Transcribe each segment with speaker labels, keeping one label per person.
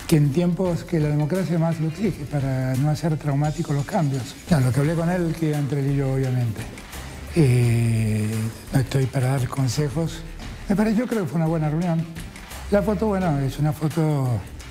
Speaker 1: que en tiempos que la democracia más lo exige, para no hacer traumáticos los cambios. No, lo que hablé con él queda entre él y yo, obviamente. No estoy para dar consejos. Me pareció, creo que fue una buena reunión. La foto, bueno, es una foto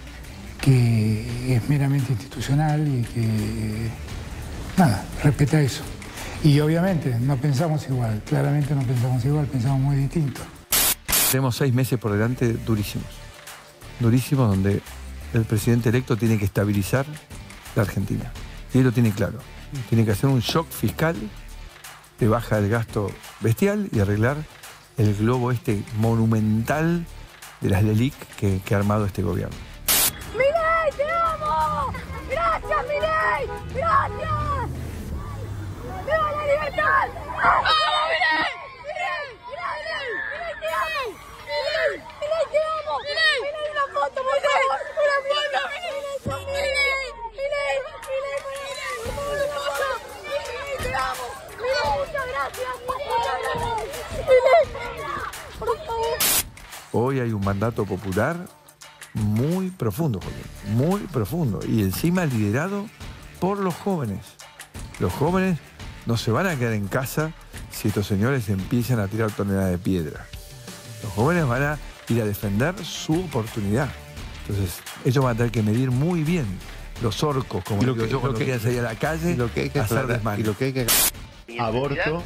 Speaker 1: que es meramente institucional y que, nada, respeta eso. Y obviamente no pensamos igual, claramente no pensamos igual, pensamos muy distinto.
Speaker 2: Tenemos 6 meses por delante durísimos, durísimos, donde el presidente electo tiene que estabilizar la Argentina. Y él lo tiene claro. Tiene que hacer un shock fiscal de baja del gasto bestial y arreglar el globo este monumental de las LELIC que ha armado este gobierno.
Speaker 3: ¡Milei, te amo! ¡Gracias, Milei! ¡Gracias! ¡Viva la libertad! ¡Vamos, Milei! ¡Milei! ¡Milei! ¡Milei, te amo! ¡Milei! ¡Milei, te amo! ¡Milei! ¡Milei, una foto, por favor! ¡Una foto! ¡Milei! ¡Milei! ¡Milei! ¡Por favor, una foto! ¡Milei, te amo! ¡Milei, muchas gracias! ¡Muchas gracias! ¡Milei! ¡Por favor!
Speaker 2: Hoy hay un mandato popular muy profundo, Joaquín, muy profundo. Y encima liderado por los jóvenes. Los jóvenes no se van a quedar en casa si estos señores empiezan a tirar toneladas de piedra. Los jóvenes van a ir a defender su oportunidad. Entonces, ellos van a tener que medir muy bien los orcos, como digo yo, cuando quieran salir a la calle a hacer desmanes.
Speaker 4: Y lo que hay que... Aborto.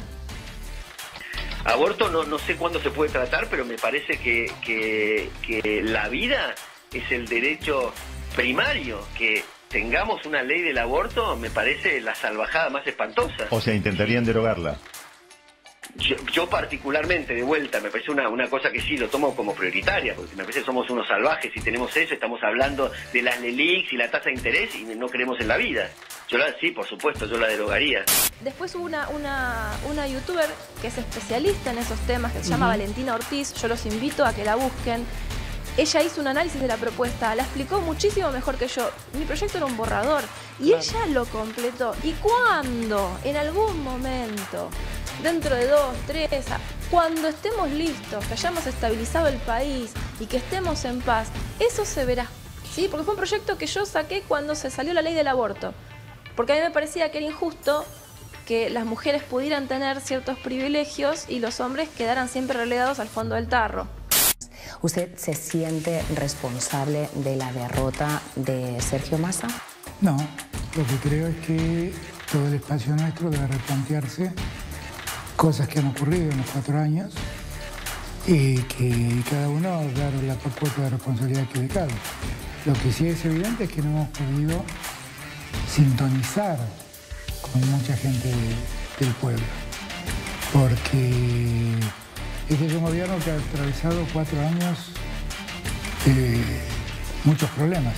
Speaker 5: Aborto no sé cuándo se puede tratar, pero me parece que la vida es el derecho primario. Que tengamos una ley del aborto me parece la salvajada más espantosa.
Speaker 4: O sea, intentarían derogarla.
Speaker 5: Yo particularmente, de vuelta, me parece una cosa que sí lo tomo como prioritaria, porque me parece que somos unos salvajes si tenemos eso, estamos hablando de las LELICs y la tasa de interés y no creemos en la vida. Sí, por supuesto, yo la derogaría.
Speaker 6: Después hubo una youtuber que es especialista en esos temas, que se llama Valentina Ortiz, yo los invito a que la busquen. Ella hizo un análisis de la propuesta, la explicó muchísimo mejor que yo. Mi proyecto era un borrador y ella lo completó. ¿Y cuándo? En algún momento, dentro de 2, 3, cuando estemos listos, que hayamos estabilizado el país y que estemos en paz, eso se verá. ¿Sí? Porque fue un proyecto que yo saqué cuando se salió la ley del aborto. Porque a mí me parecía que era injusto que las mujeres pudieran tener ciertos privilegios y los hombres quedaran siempre relegados al fondo del tarro.
Speaker 7: ¿Usted se siente responsable de la derrota de Sergio Massa?
Speaker 1: No, lo que creo es que todo el espacio nuestro debe replantearse cosas que han ocurrido en los 4 años y que cada uno dar la cuota de responsabilidad que le cabe. Lo que sí es evidente es que no hemos podido sintonizar con mucha gente del pueblo, porque este es un gobierno que ha atravesado 4 años de muchos problemas.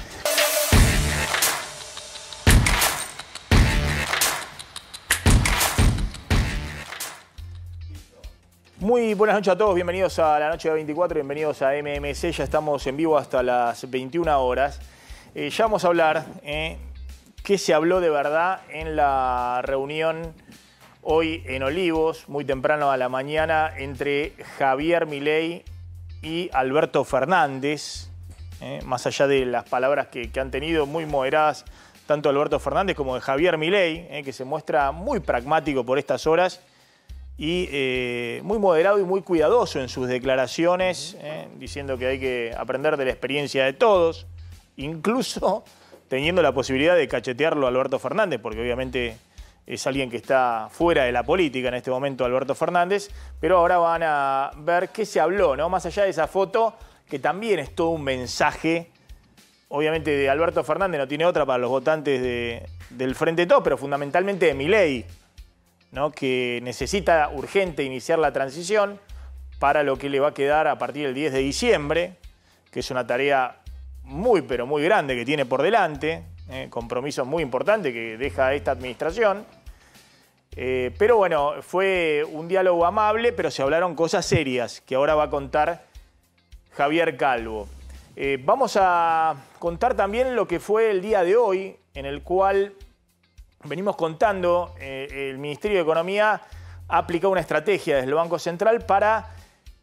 Speaker 8: Muy buenas noches a todos, bienvenidos a la noche de 24, bienvenidos a MMC, ya estamos en vivo hasta las 21 horas. Ya vamos a hablar qué se habló de verdad en la reunión hoy en Olivos, muy temprano a la mañana, entre Javier Milei y Alberto Fernández. Más allá de las palabras que han tenido muy moderadas, tanto Alberto Fernández como de Javier Milei, que se muestra muy pragmático por estas horas y muy moderado y muy cuidadoso en sus declaraciones, diciendo que hay que aprender de la experiencia de todos, incluso teniendo la posibilidad de cachetearlo a Alberto Fernández, porque obviamente es alguien que está fuera de la política en este momento, Alberto Fernández, pero ahora van a ver qué se habló, ¿no? Más allá de esa foto, que también es todo un mensaje, obviamente de Alberto Fernández, no tiene otra para los votantes del Frente Todo, pero fundamentalmente de Milei, ¿no? Que necesita urgente iniciar la transición para lo que le va a quedar a partir del 10 de diciembre, que es una tarea muy, pero muy grande que tiene por delante, compromisos muy importantes que deja esta administración. Pero bueno, fue un diálogo amable, pero se hablaron cosas serias que ahora va a contar Javier Calvo. Vamos a contar también lo que fue el día de hoy, en el cual venimos contando, el Ministerio de Economía ha aplicado una estrategia desde el Banco Central para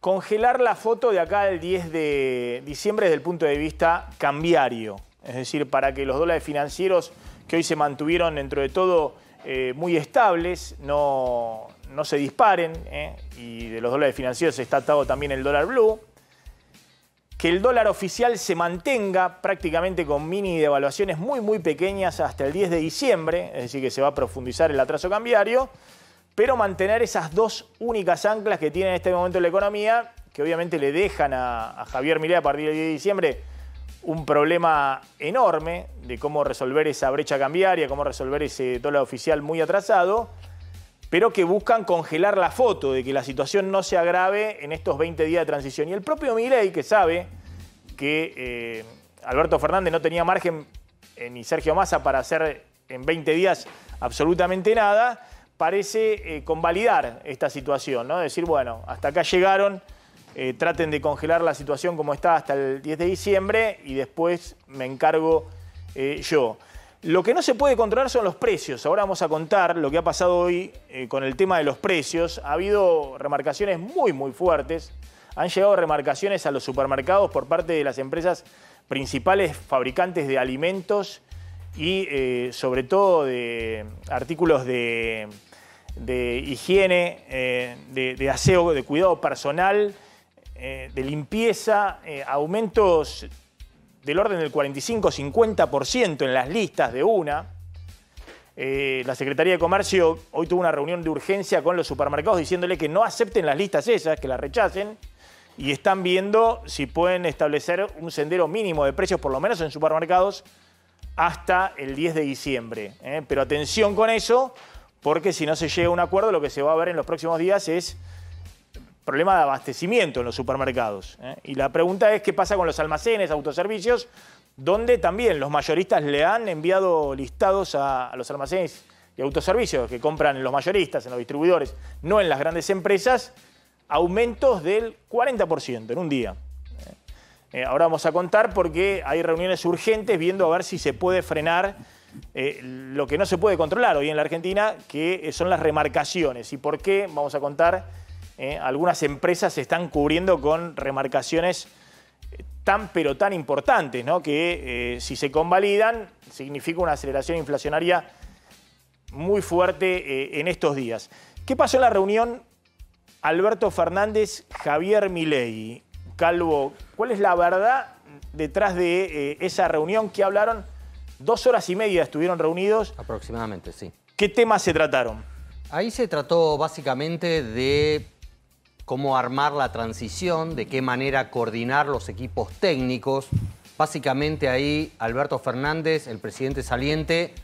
Speaker 8: congelar la foto de acá al 10 de diciembre desde el punto de vista cambiario. Es decir, para que los dólares financieros que hoy se mantuvieron dentro de todo muy estables, no se disparen, y de los dólares financieros está atado también el dólar blue. Que el dólar oficial se mantenga prácticamente con mini devaluaciones muy pequeñas hasta el 10 de diciembre, es decir, que se va a profundizar el atraso cambiario, pero mantener esas dos únicas anclas que tiene en este momento la economía, que obviamente le dejan a Javier Milei a partir del 10 de diciembre un problema enorme de cómo resolver esa brecha cambiaria, cómo resolver ese dólar oficial muy atrasado, pero que buscan congelar la foto de que la situación no se agrave en estos 20 días de transición. Y el propio Milei, que sabe que Alberto Fernández no tenía margen, ni Sergio Massa, para hacer en 20 días absolutamente nada, parece convalidar esta situación, ¿no? Decir, bueno, hasta acá llegaron, traten de congelar la situación como está hasta el 10 de diciembre y después me encargo yo. Lo que no se puede controlar son los precios. Ahora vamos a contar lo que ha pasado hoy con el tema de los precios. Ha habido remarcaciones muy fuertes. Han llegado remarcaciones a los supermercados por parte de las empresas principales fabricantes de alimentos y sobre todo de artículos de higiene, de aseo, de cuidado personal, de limpieza, aumentos del orden del 45-50% en las listas de una. La Secretaría de Comercio hoy tuvo una reunión de urgencia con los supermercados diciéndole que no acepten las listas esas, que las rechacen, y están viendo si pueden establecer un sendero mínimo de precios, por lo menos en supermercados, hasta el 10 de diciembre. Pero atención con eso, porque si no se llega a un acuerdo, lo que se va a ver en los próximos días es problema de abastecimiento en los supermercados. Y la pregunta es qué pasa con los almacenes, autoservicios, donde también los mayoristas le han enviado listados a los almacenes y autoservicios que compran en los mayoristas, en los distribuidores, no en las grandes empresas, aumentos del 40% en un día. Ahora vamos a contar porque hay reuniones urgentes viendo a ver si se puede frenar lo que no se puede controlar hoy en la Argentina, que son las remarcaciones. ¿Y por qué? Vamos a contar. Algunas empresas se están cubriendo con remarcaciones pero tan importantes, ¿no? Que si se convalidan significa una aceleración inflacionaria muy fuerte en estos días. ¿Qué pasó en la reunión Alberto Fernández, Javier Milei? Calvo, ¿cuál es la verdad detrás de esa reunión que hablaron? 2 horas y media estuvieron reunidos.
Speaker 9: Aproximadamente, sí.
Speaker 8: ¿Qué temas se trataron?
Speaker 9: Ahí se trató básicamente de cómo armar la transición, de qué manera coordinar los equipos técnicos. Básicamente ahí Alberto Fernández, el presidente saliente,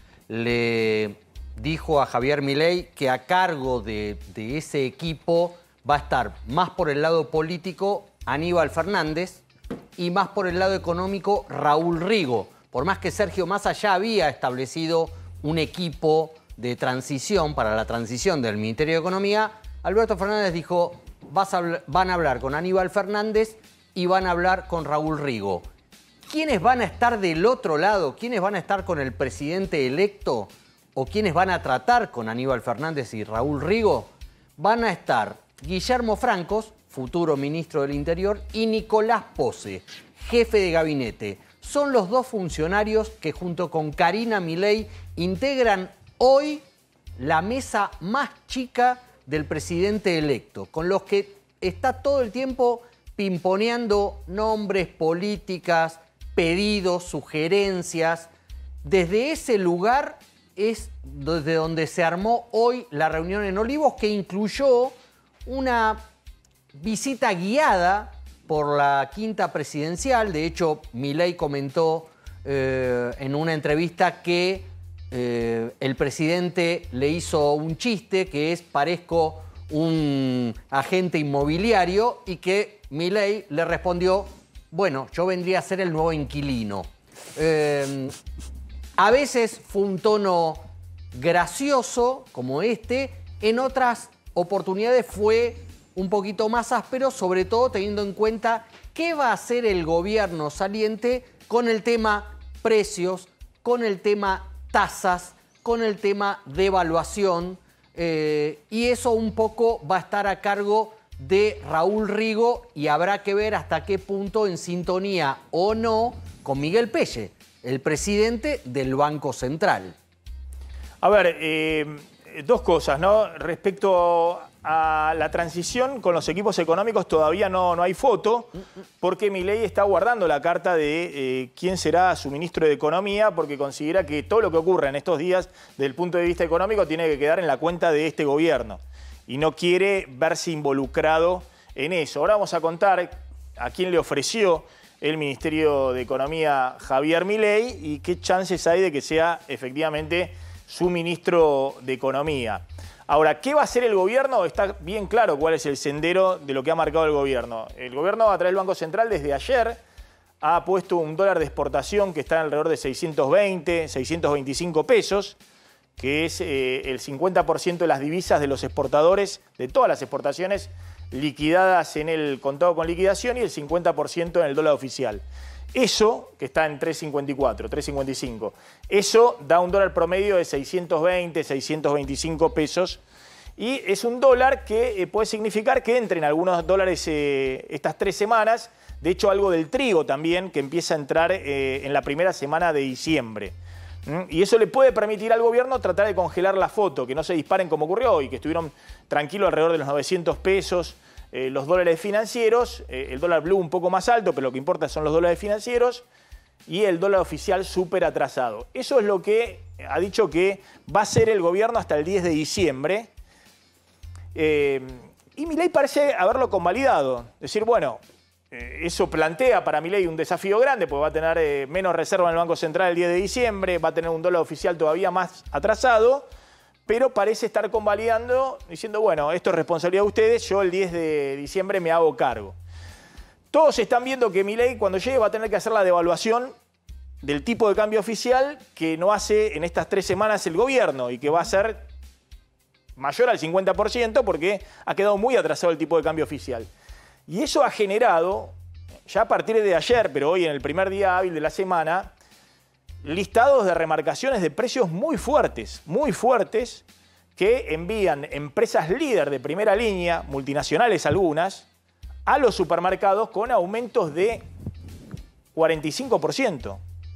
Speaker 9: le dijo a Javier Milei que a cargo de ese equipo va a estar más por el lado político Aníbal Fernández y más por el lado económico Raúl Rigo. Por más que Sergio Massa ya había establecido un equipo de transición para la transición del Ministerio de Economía, Alberto Fernández dijo, van a hablar con Aníbal Fernández y van a hablar con Raúl Rigo. ¿Quiénes van a estar del otro lado? ¿Quiénes van a estar con el presidente electo? ¿O quiénes van a tratar con Aníbal Fernández y Raúl Rigo? Van a estar Guillermo Francos, futuro ministro del Interior, y Nicolás Pose, jefe de gabinete. Son los dos funcionarios que junto con Karina Milei integran hoy la mesa más chica del presidente electo, con los que está todo el tiempo pimponeando nombres, políticas, pedidos, sugerencias. Desde ese lugar es desde donde se armó hoy la reunión en Olivos, que incluyó una visita guiada por la quinta presidencial. De hecho, Milei comentó en una entrevista que el presidente le hizo un chiste, que es parezco un agente inmobiliario, y que Milei le respondió, bueno, yo vendría a ser el nuevo inquilino. A veces fue un tono gracioso como este, en otras oportunidades fue un poquito más áspero, sobre todo teniendo en cuenta qué va a hacer el gobierno saliente con el tema precios, con el tema tasas, con el tema devaluación, y eso un poco va a estar a cargo de Raúl Rigo y habrá que ver hasta qué punto en sintonía o no con Miguel Pelle, el presidente del Banco Central.
Speaker 8: A ver, dos cosas, ¿no? Respecto a la transición con los equipos económicos todavía no hay foto, porque Milei está guardando la carta de quién será su ministro de Economía, porque considera que todo lo que ocurre en estos días, desde el punto de vista económico, tiene que quedar en la cuenta de este gobierno. Y no quiere verse involucrado en eso. Ahora vamos a contar a quién le ofreció el Ministerio de Economía Javier Milei y qué chances hay de que sea efectivamente su ministro de Economía. Ahora, ¿qué va a hacer el gobierno? Está bien claro cuál es el sendero de lo que ha marcado el gobierno. El gobierno, a través del Banco Central, desde ayer ha puesto un dólar de exportación que está alrededor de 620, 625 pesos, que es el 50% de las divisas de los exportadores, de todas las exportaciones liquidadas en el contado con liquidación, y el 50% en el dólar oficial. Eso, que está en 3.54, 3.55, eso da un dólar promedio de 620, 625 pesos. Y es un dólar que puede significar que entren algunos dólares estas 3 semanas. De hecho, algo del trigo también, que empieza a entrar en la primera semana de diciembre. Y eso le puede permitir al gobierno tratar de congelar la foto, que no se disparen como ocurrió hoy, que estuvieron tranquilos alrededor de los 900 pesos. Los dólares financieros, el dólar blue un poco más alto, pero lo que importa son los dólares financieros, y el dólar oficial súper atrasado. Eso es lo que ha dicho que va a hacer el gobierno hasta el 10 de diciembre. Y Milei parece haberlo convalidado. Es decir, bueno, eso plantea para Milei un desafío grande, porque va a tener menos reserva en el Banco Central el 10 de diciembre, va a tener un dólar oficial todavía más atrasado, pero parece estar convalidando, diciendo, bueno, esto es responsabilidad de ustedes, yo el 10 de diciembre me hago cargo. Todos están viendo que Milei, cuando llegue, va a tener que hacer la devaluación del tipo de cambio oficial que no hace en estas 3 semanas el gobierno, y que va a ser mayor al 50% porque ha quedado muy atrasado el tipo de cambio oficial. Y eso ha generado, ya a partir de ayer, pero hoy en el primer día hábil de la semana, listados de remarcaciones de precios muy fuertes, que envían empresas líder de primera línea, multinacionales algunas, a los supermercados con aumentos de 45%,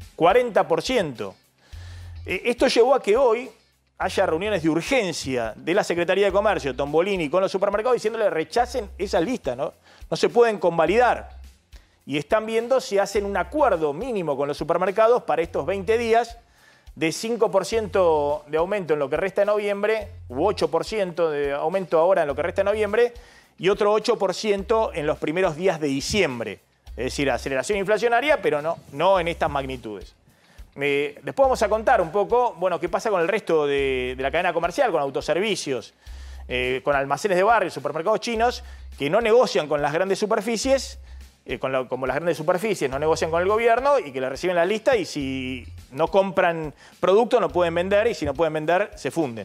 Speaker 8: 40%. Esto llevó a que hoy haya reuniones de urgencia de la Secretaría de Comercio, Tombolini, con los supermercados, diciéndole rechacen esa lista, no se pueden convalidar. Y están viendo si hacen un acuerdo mínimo con los supermercados para estos 20 días de 5% de aumento en lo que resta de noviembre, u 8% de aumento ahora en lo que resta de noviembre, y otro 8% en los primeros días de diciembre. Es decir, aceleración inflacionaria, pero no en estas magnitudes. Después vamos a contar un poco, bueno, qué pasa con el resto de la cadena comercial, con autoservicios, con almacenes de barrio, supermercados chinos, que no negocian con las grandes superficies, como las grandes superficies no negocian con el gobierno, y que le reciben la lista, y si no compran producto no pueden vender, y si no pueden vender se funden.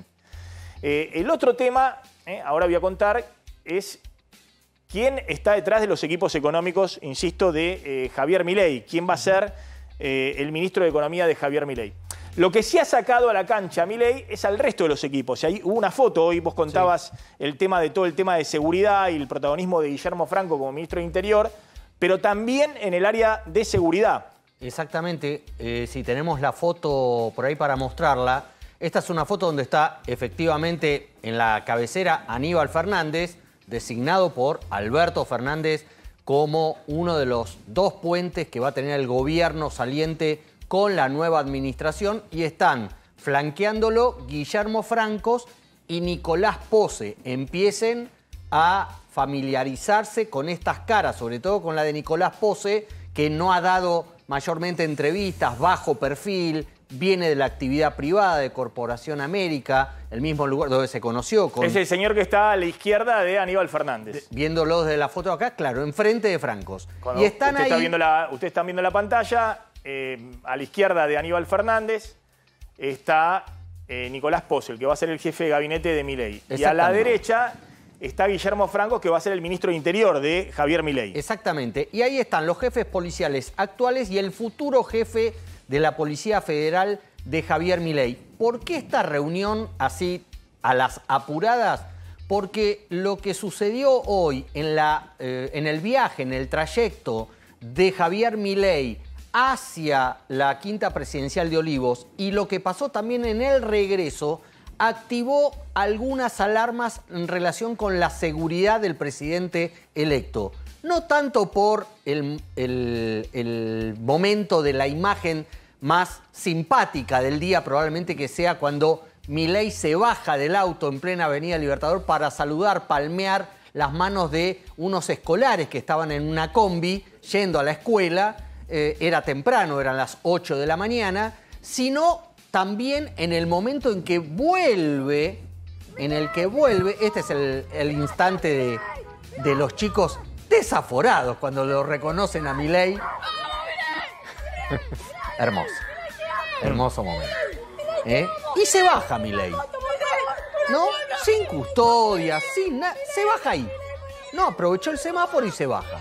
Speaker 8: El otro tema, ahora voy a contar, es quién está detrás de los equipos económicos, insisto, de Javier Milei. ¿Quién va a ser el ministro de Economía de Javier Milei? Lo que sí ha sacado a la cancha Milei es al resto de los equipos. Y ahí hubo una foto, hoy vos contabas el tema de todo el tema de seguridad y el protagonismo de Guillermo Franco como ministro de Interior, pero también en el área de seguridad.
Speaker 9: Exactamente, si tenemos la foto por ahí para mostrarla, esta es una foto donde está efectivamente en la cabecera Aníbal Fernández, designado por Alberto Fernández como uno de los 2 puentes que va a tener el gobierno saliente con la nueva administración, y están flanqueándolo Guillermo Franco y Nicolás Pose. Empiecen a familiarizarse con estas caras, sobre todo con la de Nicolás Pose, que no ha dado mayormente entrevistas, bajo perfil, viene de la actividad privada de Corporación América, el mismo lugar donde se conoció.
Speaker 8: Es el señor que está a la izquierda de Aníbal Fernández.
Speaker 9: Viéndolo desde la foto acá, claro, enfrente de Francos. Y están ahí.
Speaker 8: Ustedes están viendo la pantalla, a la izquierda de Aníbal Fernández está Nicolás Pose, el que va a ser el jefe de gabinete de Milei. Y a la derecha está Guillermo Franco, que va a ser el ministro de Interior de Javier Milei.
Speaker 9: Exactamente. Y ahí están los jefes policiales actuales y el futuro jefe de la Policía Federal de Javier Milei. ¿Por qué esta reunión así a las apuradas? porque lo que sucedió hoy en el viaje, en el trayecto de Javier Milei hacia la quinta presidencial de Olivos y lo que pasó también en el regreso, activó algunas alarmas en relación con la seguridad del presidente electo. No tanto por el momento de la imagen más simpática del día, probablemente que sea cuando Milei se baja del auto en plena Avenida Libertador para saludar, palmear las manos de unos escolares que estaban en una combi yendo a la escuela. Era temprano, eran las 8 de la mañana, sino también en el momento en que vuelve, este es el instante de los chicos desaforados cuando lo reconocen a Milei. Hermoso, hermoso momento. Y se baja Milei, ¿no? Sin custodia, sin nada, se baja ahí. No, aprovechó el semáforo y se baja.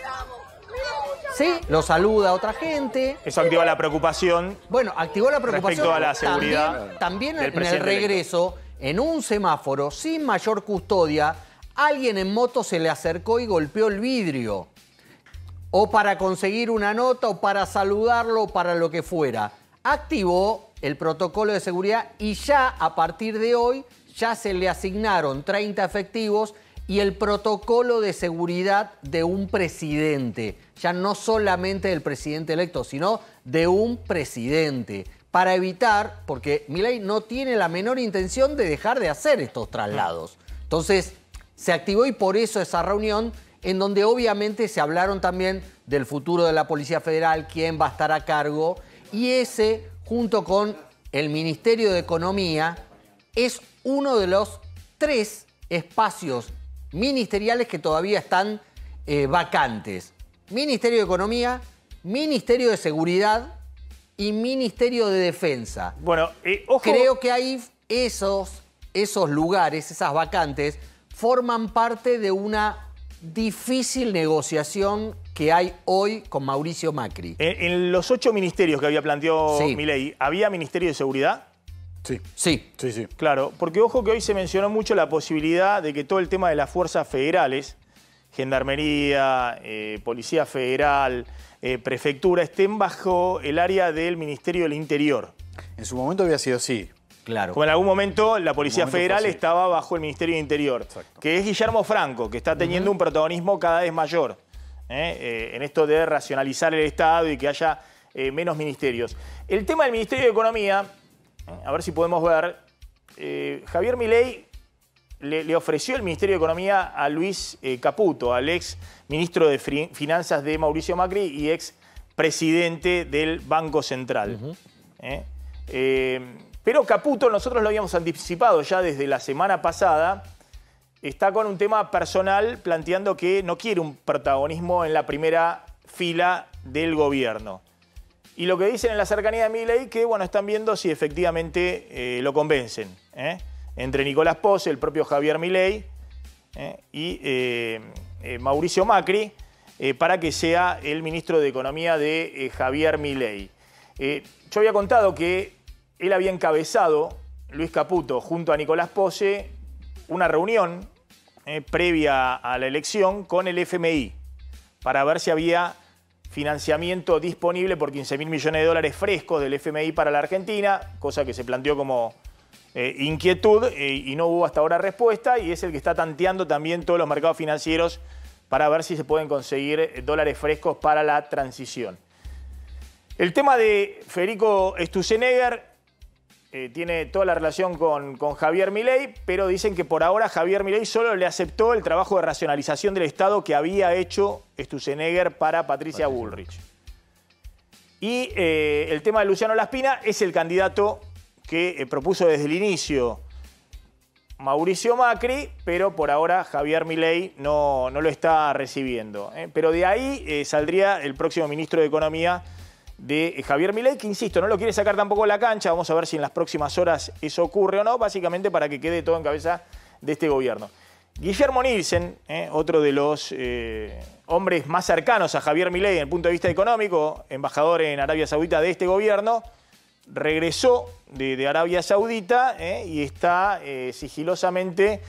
Speaker 9: Sí, lo saluda a otra gente.
Speaker 8: Eso activa la preocupación.
Speaker 9: Bueno, activó la preocupación
Speaker 8: respecto a la seguridad.
Speaker 9: También en el regreso, en un semáforo, sin mayor custodia, alguien en moto se le acercó y golpeó el vidrio. O para conseguir una nota, o para saludarlo, o para lo que fuera. Activó el protocolo de seguridad y ya a partir de hoy ya se le asignaron 30 efectivos y el protocolo de seguridad de un presidente. Ya no solamente del presidente electo, sino de un presidente. Para evitar, porque Milei no tiene la menor intención de dejar de hacer estos traslados. Entonces, se activó y por eso esa reunión en donde obviamente se hablaron también del futuro de la Policía Federal, quién va a estar a cargo, y ese, junto con el Ministerio de Economía, es uno de los 3 espacios ministeriales que todavía están vacantes. Ministerio de Economía, Ministerio de Seguridad y Ministerio de Defensa.
Speaker 8: Bueno, ojo.
Speaker 9: Creo que ahí esos lugares, esas vacantes, forman parte de una difícil negociación que hay hoy con Mauricio Macri.
Speaker 8: En los 8 ministerios que había planteado Milei, ¿había Ministerio de Seguridad?
Speaker 9: Sí.
Speaker 8: Claro, porque ojo que hoy se mencionó mucho la posibilidad de que todo el tema de las fuerzas federales, Gendarmería, Policía Federal, Prefectura, estén bajo el área del Ministerio del Interior.
Speaker 10: En su momento había sido así.
Speaker 9: Claro.
Speaker 8: Como en algún momento la Policía Federal estaba bajo el Ministerio del Interior. Exacto. Que es Guillermo Franco, que está teniendo un protagonismo cada vez mayor en esto de racionalizar el Estado y que haya menos ministerios. El tema del Ministerio de Economía, a ver si podemos ver, Javier Milei le ofreció el Ministerio de Economía a Luis Caputo, al ex ministro de Finanzas de Mauricio Macri y ex presidente del Banco Central. Pero Caputo, nosotros lo habíamos anticipado ya desde la semana pasada, está con un tema personal planteando que no quiere un protagonismo en la primera fila del gobierno. Y lo que dicen en la cercanía de Milei que, bueno, están viendo si efectivamente lo convencen. Entre Nicolás Pose, el propio Javier Milei y Mauricio Macri, para que sea el ministro de Economía de Javier Milei. Yo había contado que él había encabezado, Luis Caputo, junto a Nicolás Pose, una reunión previa a la elección con el FMI para ver si había financiamiento disponible por 15.000 millones de dólares frescos del FMI para la Argentina, cosa que se planteó como inquietud y no hubo hasta ahora respuesta, y es el que está tanteando también todos los mercados financieros para ver si se pueden conseguir dólares frescos para la transición. El tema de Federico Sturzenegger tiene toda la relación con Javier Milei, pero dicen que por ahora Javier Milei solo le aceptó el trabajo de racionalización del Estado que había hecho Sturzenegger para Patricia Bullrich. Y el tema de Luciano Laspina es el candidato que propuso desde el inicio Mauricio Macri, pero por ahora Javier Milei no lo está recibiendo. Pero de ahí saldría el próximo ministro de Economía de Javier Milei, que insisto, no lo quiere sacar tampoco de la cancha. Vamos a ver si en las próximas horas eso ocurre o no, básicamente para que quede todo en cabeza de este gobierno. Guillermo Nielsen, otro de los hombres más cercanos a Javier Milei desde el punto de vista económico, embajador en Arabia Saudita de este gobierno, regresó de Arabia Saudita y está sigilosamente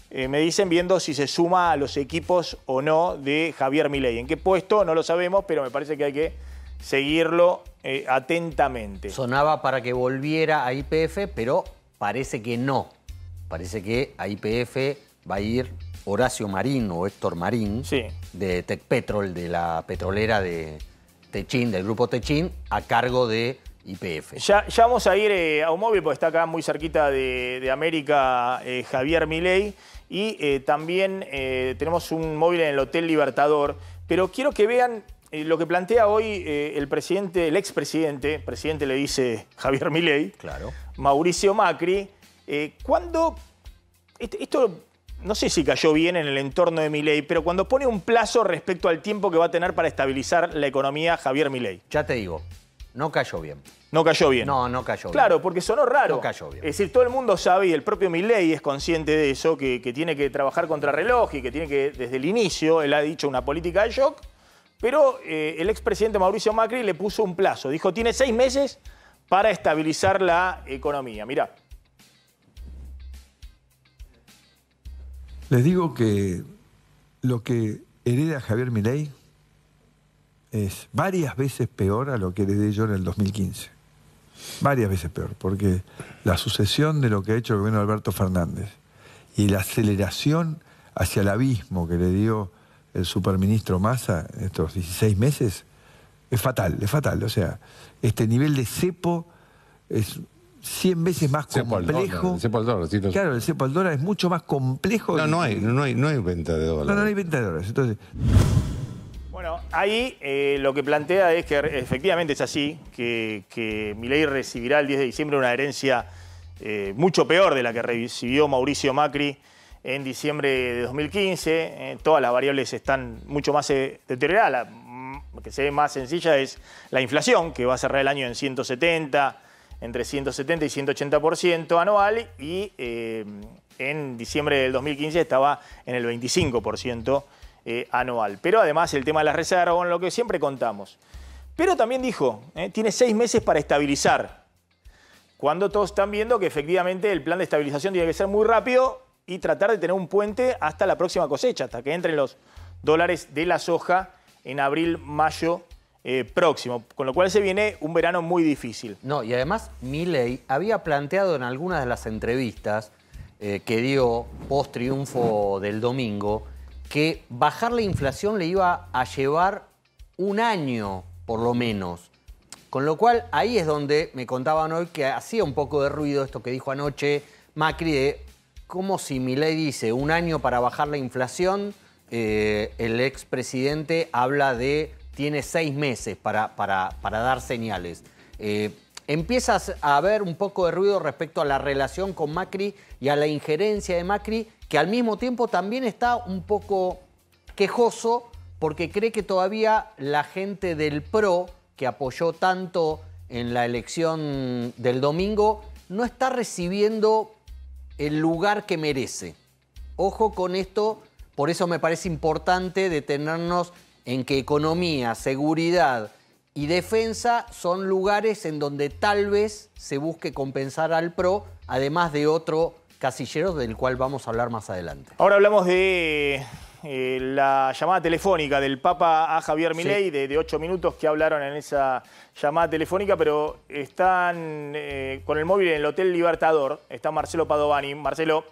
Speaker 8: me dicen, viendo si se suma a los equipos o no de Javier Milei. ¿En qué puesto? No lo sabemos, pero me parece que hay que seguirlo atentamente.
Speaker 9: Sonaba para que volviera a YPF, pero parece que no. Parece que a YPF va a ir Horacio Marín o Héctor Marín,
Speaker 8: sí,
Speaker 9: de Tecpetrol, de la petrolera de Techín, del grupo Techín, a cargo de YPF.
Speaker 8: Ya vamos a ir a un móvil, porque está acá muy cerquita de América Javier Milei. Y también tenemos un móvil en el Hotel Libertador. Pero quiero que vean lo que plantea hoy el expresidente, presidente le dice Javier Milei,
Speaker 9: claro,
Speaker 8: Mauricio Macri, cuando esto no sé si cayó bien en el entorno de Milei, pero cuando pone un plazo respecto al tiempo que va a tener para estabilizar la economía Javier Milei.
Speaker 9: Ya te digo, no cayó bien.
Speaker 8: ¿No cayó bien?
Speaker 9: No, no cayó bien.
Speaker 8: Claro, porque sonó raro.
Speaker 9: No cayó bien.
Speaker 8: Es decir, todo el mundo sabe, y el propio Milei es consciente de eso, que tiene que trabajar contra reloj y que tiene que, desde el inicio, él ha dicho una política de shock, pero el expresidente Mauricio Macri le puso un plazo. Dijo, tiene 6 meses para estabilizar la economía. Mirá.
Speaker 2: Les digo que lo que hereda Javier Milei es varias veces peor a lo que heredé yo en el 2015. Varias veces peor, porque la sucesión de lo que ha hecho el gobierno de Alberto Fernández y la aceleración hacia el abismo que le dio el superministro Massa en estos 16 meses es fatal, es fatal. O sea, este nivel de cepo es 100 veces más complejo.
Speaker 11: El cepo al dólar, sí,
Speaker 2: Claro, el cepo al dólar es mucho más complejo.
Speaker 11: No hay venta de dólares.
Speaker 2: No hay venta de dólares. Entonces,
Speaker 8: bueno, ahí lo que plantea es que efectivamente es así, que Milei recibirá el 10 de diciembre una herencia mucho peor de la que recibió Mauricio Macri en diciembre de 2015. Todas las variables están mucho más deterioradas. La que se ve más sencilla es la inflación, que va a cerrar el año en 170, entre 170 y 180% anual, y en diciembre del 2015 estaba en el 25% anual. Pero además el tema de las reservas, bueno, lo que siempre contamos. Pero también dijo, tiene 6 meses para estabilizar, cuando todos están viendo que efectivamente el plan de estabilización tiene que ser muy rápido y tratar de tener un puente hasta la próxima cosecha, hasta que entren los dólares de la soja en abril, mayo próximo, con lo cual se viene un verano muy difícil.
Speaker 9: No, y además Milei había planteado en algunas de las entrevistas que dio post triunfo del domingo que bajar la inflación le iba a llevar un año, por lo menos. Con lo cual, ahí es donde me contaban hoy que hacía un poco de ruido esto que dijo anoche Macri, de como si Milei dice un año para bajar la inflación, el expresidente habla de tiene 6 meses para dar señales. Empiezas a haber un poco de ruido respecto a la relación con Macri y a la injerencia de Macri, que al mismo tiempo también está un poco quejoso porque cree que todavía la gente del PRO, que apoyó tanto en la elección del domingo, no está recibiendo el lugar que merece. Ojo con esto, por eso me parece importante detenernos en que economía, seguridad y defensa son lugares en donde tal vez se busque compensar al PRO, además de otro casillero del cual vamos a hablar más adelante.
Speaker 8: Ahora hablamos de la llamada telefónica del Papa a Javier Milei, sí, de 8 minutos que hablaron en esa llamada telefónica, pero están con el móvil en el Hotel Libertador. Está Marcelo Padovani. Marcelo.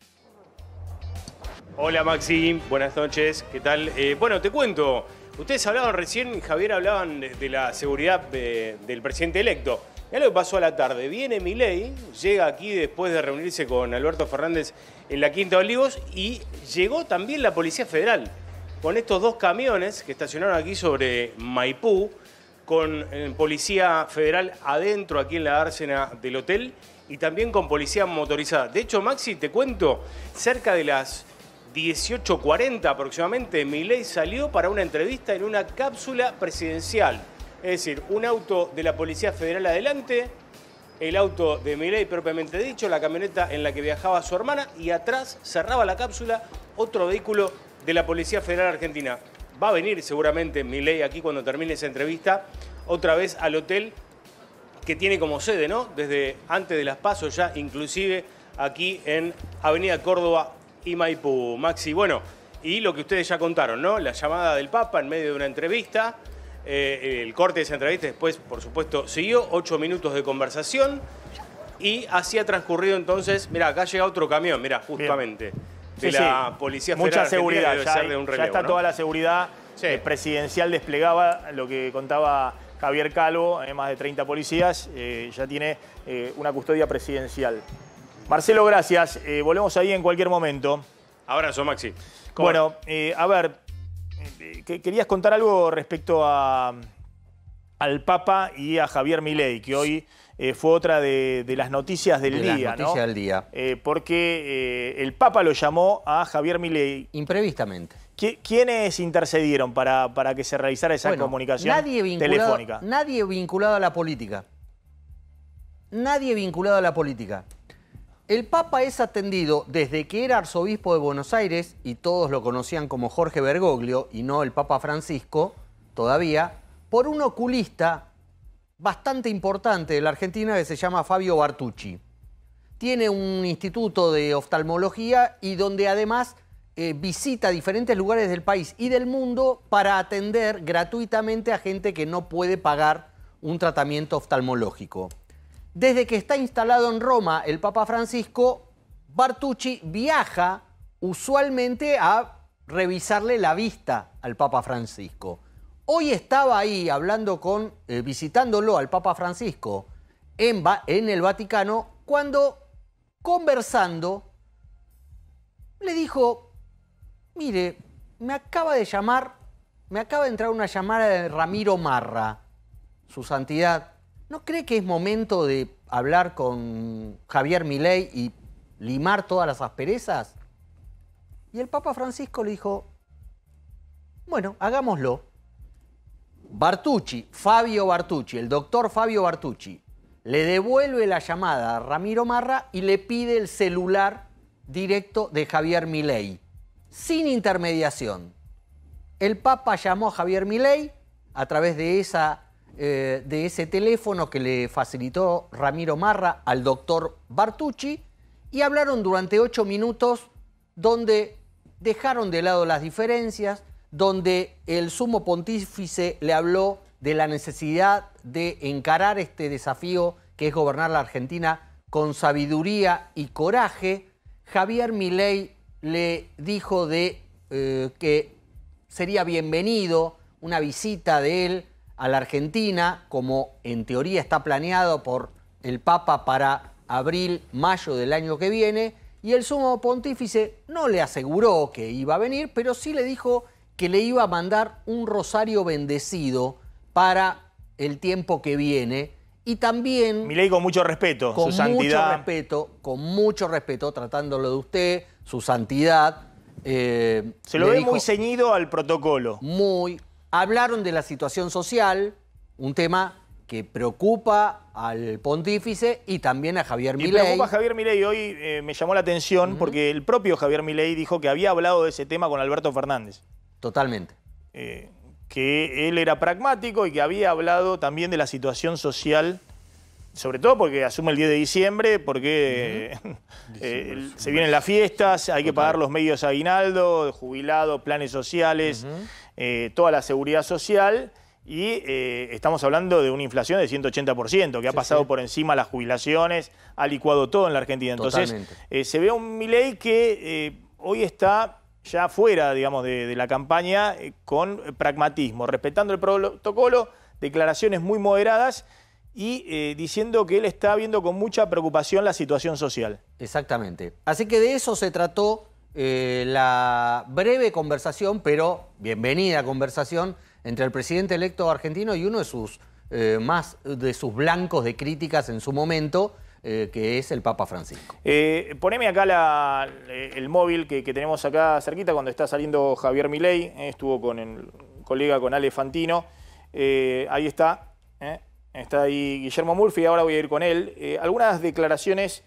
Speaker 12: Hola Maxi, buenas noches, ¿qué tal? Bueno, te cuento, ustedes hablaban recién, Javier, hablaban de la seguridad del presidente electo. Mirá lo que pasó a la tarde. Viene Milei, llega aquí después de reunirse con Alberto Fernández en la Quinta de Olivos y llegó también la Policía Federal con estos 2 camiones que estacionaron aquí sobre Maipú, con Policía Federal adentro aquí en la dársena del hotel y también con policía motorizada. De hecho, Maxi, te cuento, cerca de las 18:40 aproximadamente, Milei salió para una entrevista en una cápsula presidencial. Es decir, un auto de la Policía Federal adelante, el auto de Milei propiamente dicho, la camioneta en la que viajaba su hermana y atrás cerraba la cápsula otro vehículo de la Policía Federal Argentina. Va a venir seguramente Milei aquí cuando termine esa entrevista otra vez al hotel que tiene como sede, ¿no? Desde antes de las PASO ya, inclusive aquí en Avenida Córdoba y Maipú. Maxi, bueno, y lo que ustedes ya contaron, ¿no? La llamada del Papa en medio de una entrevista, el corte de esa entrevista, después, por supuesto, siguió 8 minutos de conversación y así ha transcurrido entonces, mira, acá llega otro camión, mira, justamente, de la Policía Federal.
Speaker 8: Mucha seguridad,
Speaker 12: debe ser de un relevo,
Speaker 8: ya está, ¿no? Toda la seguridad presidencial desplegada, lo que contaba Javier Calvo, más de 30 policías, ya tiene una custodia presidencial. Marcelo, gracias. Volvemos ahí en cualquier momento.
Speaker 12: Abrazo, Maxi.
Speaker 8: Bueno, a ver, querías contar algo respecto al Papa y a Javier Milei, que hoy fue otra de las noticias del día,
Speaker 9: las noticias del día.
Speaker 8: Porque el Papa lo llamó a Javier Milei.
Speaker 9: Imprevistamente.
Speaker 8: ¿Quiénes intercedieron para que se realizara esa comunicación telefónica?
Speaker 9: Nadie vinculado a la política. Nadie vinculado a la política. El Papa es atendido desde que era arzobispo de Buenos Aires, y todos lo conocían como Jorge Bergoglio, y no el Papa Francisco, todavía, por un oculista bastante importante de la Argentina que se llama Fabio Bartucci. Tiene un instituto de oftalmología y donde además visita diferentes lugares del país y del mundo para atender gratuitamente a gente que no puede pagar un tratamiento oftalmológico. Desde que está instalado en Roma el Papa Francisco, Bartucci viaja usualmente a revisarle la vista al Papa Francisco. Hoy estaba ahí hablando visitándolo al Papa Francisco en el Vaticano, cuando, conversando, le dijo: mire, me acaba de entrar una llamada de Ramiro Marra, su santidad. ¿No cree que es momento de hablar con Javier Milei y limar todas las asperezas? Y el Papa Francisco le dijo: bueno, hagámoslo. Bartucci, Fabio Bartucci, el doctor Fabio Bartucci, le devuelve la llamada a Ramiro Marra y le pide el celular directo de Javier Milei, sin intermediación. El Papa llamó a Javier Milei a través de ese teléfono que le facilitó Ramiro Marra al doctor Bartucci, y hablaron durante 8 minutos donde dejaron de lado las diferencias, donde el sumo pontífice le habló de la necesidad de encarar este desafío que es gobernar la Argentina con sabiduría y coraje. Javier Milei le dijo que sería bienvenido una visita de él a la Argentina, como en teoría está planeado por el Papa para abril, mayo del año que viene, y el sumo pontífice no le aseguró que iba a venir, pero sí le dijo que le iba a mandar un rosario bendecido para el tiempo que viene. Y también...
Speaker 8: Milei con mucho respeto, su santidad.
Speaker 9: Con mucho respeto, tratándolo de usted, su santidad.
Speaker 8: Se lo ve muy ceñido al protocolo.
Speaker 9: Hablaron de la situación social, un tema que preocupa al pontífice y también a Javier Milei.
Speaker 8: Y preocupa a Javier Milei. Hoy me llamó la atención porque el propio Javier Milei dijo que había hablado de ese tema con Alberto Fernández.
Speaker 9: Totalmente.
Speaker 8: Que él era pragmático y que había hablado también de la situación social, sobre todo porque asume el 10 de diciembre, porque se vienen las fiestas, hay que pagar los medios aguinaldo, jubilado, planes sociales, toda la seguridad social, y estamos hablando de una inflación de 180%, que ha pasado por encima las jubilaciones, ha licuado todo en la Argentina. Entonces, se ve un Milei que hoy está ya fuera, digamos, de la campaña, con pragmatismo, respetando el protocolo, declaraciones muy moderadas y diciendo que él está viendo con mucha preocupación la situación social.
Speaker 9: Exactamente. Así que de eso se trató la breve conversación, pero bienvenida conversación, entre el presidente electo argentino y uno de sus blancos de críticas en su momento, que es el Papa Francisco.
Speaker 8: Poneme acá el móvil que tenemos acá cerquita cuando está saliendo Javier Milei. Estuvo con el colega, con Ale Fantino. Ahí está. Está ahí Guillermo Murphy, ahora voy a ir con él. Algunas declaraciones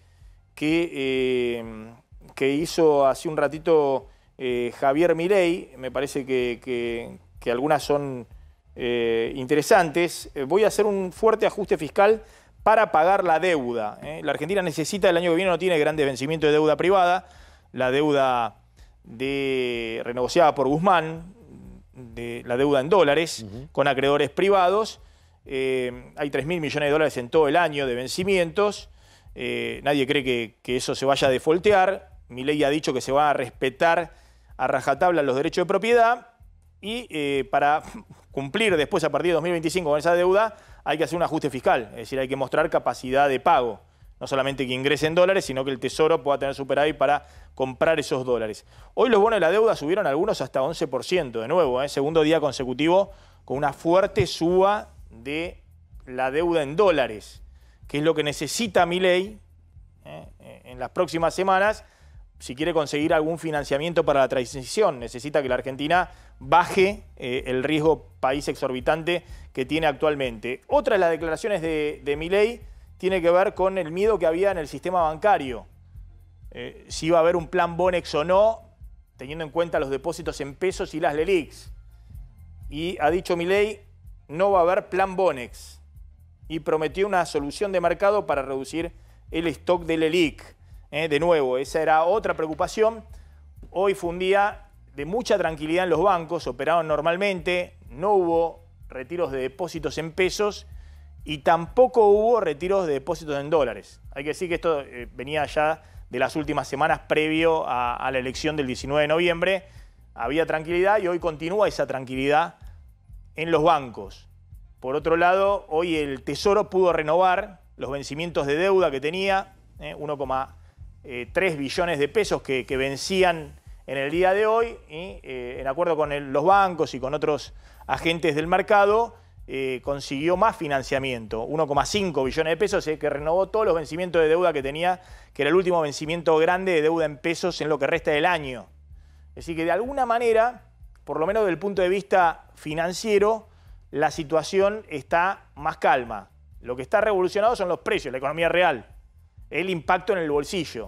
Speaker 8: que hizo hace un ratito Javier Milei, me parece que algunas son interesantes. Voy a hacer un fuerte ajuste fiscal para pagar la deuda. La Argentina necesita, el año que viene no tiene grandes vencimientos de deuda privada. la deuda renegociada por Guzmán, de la deuda en dólares, con acreedores privados. Hay 3.000 millones de dólares en todo el año de vencimientos. Nadie cree que eso se vaya a defoltear. Milei ha dicho que se va a respetar a rajatabla los derechos de propiedad y para cumplir después a partir de 2025 con esa deuda hay que hacer un ajuste fiscal, es decir, hay que mostrar capacidad de pago. No solamente que ingrese en dólares, sino que el Tesoro pueda tener superávit para comprar esos dólares. Hoy los bonos de la deuda subieron algunos hasta 11% de nuevo, segundo día consecutivo con una fuerte suba de la deuda en dólares, que es lo que necesita Milei en las próximas semanas si quiere conseguir algún financiamiento para la transición. Necesita que la Argentina baje el riesgo país exorbitante que tiene actualmente. Otra de las declaraciones de Milei tiene que ver con el miedo que había en el sistema bancario. Si iba a haber un plan Bonex o no, teniendo en cuenta los depósitos en pesos y las LELIQs. Y ha dicho Milei, no va a haber plan Bonex. Y prometió una solución de mercado para reducir el stock de LELIQ. De nuevo, esa era otra preocupación. Hoy fue un día de mucha tranquilidad en los bancos, operaron normalmente, no hubo retiros de depósitos en pesos y tampoco hubo retiros de depósitos en dólares. Hay que decir que esto venía ya de las últimas semanas previo a la elección del 19 de noviembre. Había tranquilidad y hoy continúa esa tranquilidad en los bancos. Por otro lado, hoy el Tesoro pudo renovar los vencimientos de deuda que tenía, 1,3 billones de pesos que vencían en el día de hoy, y en acuerdo con los bancos y con otros agentes del mercado, consiguió más financiamiento, 1,5 billones de pesos, que renovó todos los vencimientos de deuda que tenía, que era el último vencimiento grande de deuda en pesos en lo que resta del año. Es decir, que de alguna manera, por lo menos desde el punto de vista financiero, la situación está más calma. Lo que está revolucionado son los precios, la economía real, el impacto en el bolsillo.